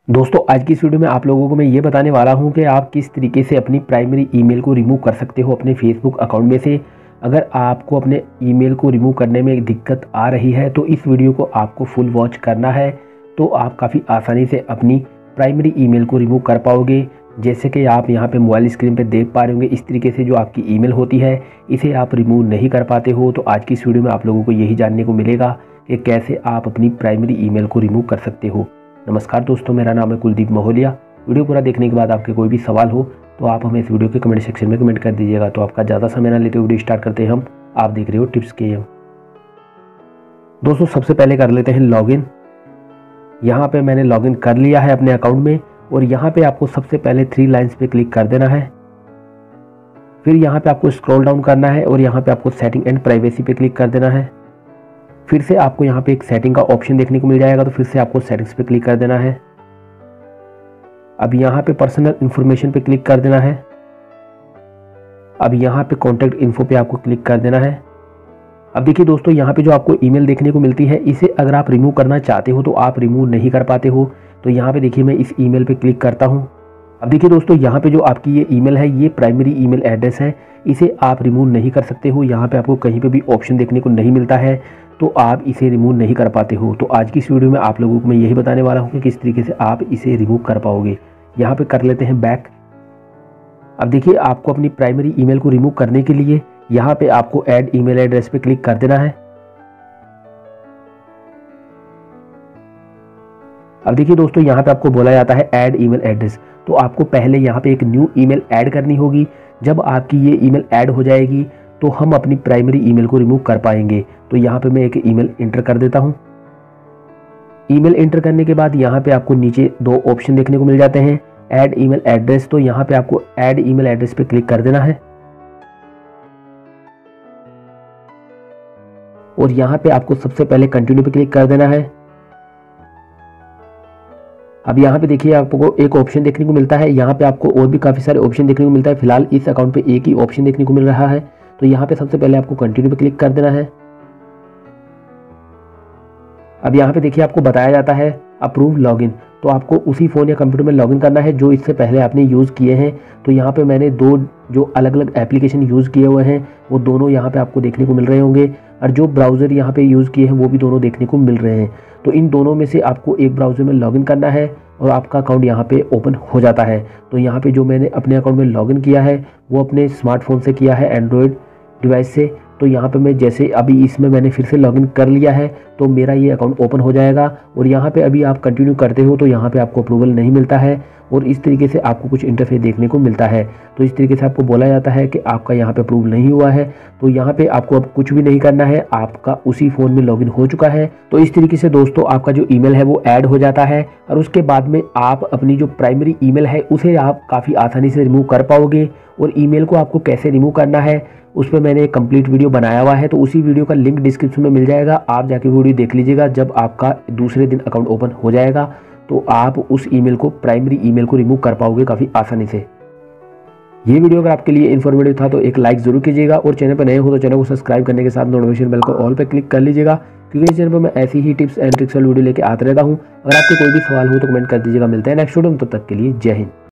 दोस्तों आज की इस वीडियो में आप लोगों को मैं ये बताने वाला हूं कि आप किस तरीके से अपनी प्राइमरी ईमेल को रिमूव कर सकते हो अपने फेसबुक अकाउंट में से। अगर आपको अपने ईमेल को रिमूव करने में दिक्कत आ रही है तो इस वीडियो को आपको फुल वॉच करना है, तो आप काफ़ी आसानी से अपनी प्राइमरी ईमेल को रिमूव कर पाओगे। जैसे कि आप यहाँ पे मोबाइल स्क्रीन पे देख पा रहे होंगे, इस तरीके से जो आपकी ईमेल होती है इसे आप रिमूव नहीं कर पाते हो। तो आज की इस वीडियो में आप लोगों को यही जानने को मिलेगा कि कैसे आप अपनी प्राइमरी ईमेल को रिमूव कर सकते हो। नमस्कार दोस्तों, मेरा नाम है कुलदीप महोलिया। वीडियो पूरा देखने के बाद आपके कोई भी सवाल हो तो आप हमें इस वीडियो के कमेंट सेक्शन में कमेंट कर दीजिएगा। तो आपका ज़्यादा समय ना लेते वीडियो स्टार्ट करते हैं हम। आप देख रहे हो टिप्स के एम। दोस्तों सबसे पहले कर लेते हैं लॉगिन। यहाँ पे मैंने लॉगिन कर लिया है अपने अकाउंट में और यहाँ पे आपको सबसे पहले 3 लाइन्स पे क्लिक कर देना है। फिर यहाँ पे आपको स्क्रॉल डाउन करना है और यहाँ पे आपको सेटिंग एंड प्राइवेसी पे क्लिक कर देना है। फिर से आपको यहाँ पे एक सेटिंग का ऑप्शन देखने को मिल जाएगा, तो फिर से आपको सेटिंग्स पे क्लिक कर देना है। अब यहाँ पे पर्सनल इंफॉर्मेशन पे क्लिक कर देना है। अब यहाँ पे कॉन्टैक्ट इन्फो पे आपको क्लिक कर देना है। अब देखिए दोस्तों, यहाँ पे जो आपको ईमेल देखने को मिलती है इसे अगर आप रिमूव करना चाहते हो तो आप रिमूव नहीं कर पाते हो। तो यहाँ पे देखिए मैं इस ईमेल पे क्लिक करता हूँ। अब देखिए दोस्तों, यहाँ पे जो आपकी ये ईमेल है ये प्राइमरी ईमेल एड्रेस है, इसे आप रिमूव नहीं कर सकते हो। यहाँ पे आपको कहीं पे भी ऑप्शन देखने को नहीं मिलता है, तो आप इसे रिमूव नहीं कर पाते हो। तो आज की इस वीडियो में आप लोगों को मैं यही बताने वाला हूँ कि किस तरीके से आप इसे रिमूव कर पाओगे। यहाँ पे कर लेते हैं बैक। अब देखिए आपको अपनी प्राइमरी ईमेल को रिमूव करने के लिए यहाँ पे आपको ऐड ईमेल एड्रेस पे क्लिक कर देना है। अब देखिए दोस्तों, यहाँ पे आपको बोला जाता है ऐड ईमेल एड्रेस, तो आपको पहले यहाँ पे एक न्यू ईमेल ऐड करनी होगी। जब आपकी ये ईमेल ऐड हो जाएगी तो हम अपनी प्राइमरी ईमेल को रिमूव कर पाएंगे। तो यहाँ पे मैं एक ईमेल इंटर कर देता हूँ। ईमेल इंटर करने के बाद यहाँ पे आपको नीचे 2 ऑप्शन देखने को मिल जाते हैं, ऐड ईमेल एड्रेस। तो यहाँ पे आपको ऐड ईमेल एड्रेस पे क्लिक कर देना है और यहाँ पे आपको सबसे पहले कंटिन्यू पे क्लिक कर देना है। अब यहाँ पे देखिए आपको एक ऑप्शन देखने को मिलता है, यहाँ पे आपको और भी काफ़ी सारे ऑप्शन देखने को मिलता है। फिलहाल इस अकाउंट पे एक ही ऑप्शन देखने को मिल रहा है, तो यहाँ पे सबसे पहले आपको कंटिन्यू पे क्लिक कर देना है। अब यहाँ पे देखिए आपको बताया जाता है अप्रूव लॉगिन, तो आपको उसी फ़ोन या कंप्यूटर में लॉगिन करना है जो इससे पहले आपने यूज़ किए हैं। तो यहाँ पे मैंने 2 जो अलग अलग एप्लीकेशन यूज़ किए हुए हैं वो दोनों यहाँ पे आपको देखने को मिल रहे होंगे, और जो ब्राउज़र यहाँ पे यूज़ किए हैं वो भी दोनों देखने को मिल रहे हैं। तो इन दोनों में से आपको एक ब्राउज़र में लॉगिन करना है और आपका अकाउंट यहाँ पे ओपन हो जाता है। तो यहाँ पे जो मैंने अपने अकाउंट में लॉगिन किया है वो अपने स्मार्टफोन से किया है, एंड्रॉयड डिवाइस से। तो यहाँ पे मैं जैसे अभी इसमें मैंने फिर से लॉगिन कर लिया है तो मेरा ये अकाउंट ओपन हो जाएगा। और यहाँ पे अभी आप कंटिन्यू करते हो तो यहाँ पे आपको अप्रूवल नहीं मिलता है और इस तरीके से आपको कुछ इंटरफेस देखने को मिलता है। तो इस तरीके से आपको बोला जाता है कि आपका यहाँ पे अप्रूव नहीं हुआ है। तो यहाँ पे आपको अब कुछ भी नहीं करना है, आपका उसी फ़ोन में लॉगिन हो चुका है। तो इस तरीके से दोस्तों आपका जो ईमेल है वो ऐड हो जाता है और उसके बाद में आप अपनी जो प्राइमरी ईमेल है उसे आप काफ़ी आसानी से रिमूव कर पाओगे। और ईमेल को आपको कैसे रिमूव करना है उस पर मैंने एक कंप्लीट वीडियो बनाया हुआ है, तो उसी वीडियो का लिंक डिस्क्रिप्शन में मिल जाएगा। आप जाके वीडियो देख लीजिएगा। जब आपका दूसरे दिन अकाउंट ओपन हो जाएगा तो आप उस ईमेल को, प्राइमरी ईमेल को रिमूव कर पाओगे काफ़ी आसानी से। ये वीडियो अगर आपके लिए इन्फॉर्मेटिव था तो एक लाइक जरूर कीजिएगा और चैनल पर नए हो तो चैनल को सब्सक्राइब करने के साथ नोटिफिकेशन बेल को ऑल पे क्लिक कर लीजिएगा, क्योंकि इस चैनल पर मैं ऐसी ही टिप्स एंड ट्रिक्स वाली वीडियो लेके आता रहता हूँ। अगर आपके कोई भी सवाल हो तो कमेंट कर दीजिएगा। मिलते हैं नेक्स्ट वीडियो में, तब तक के लिए जय हिंद।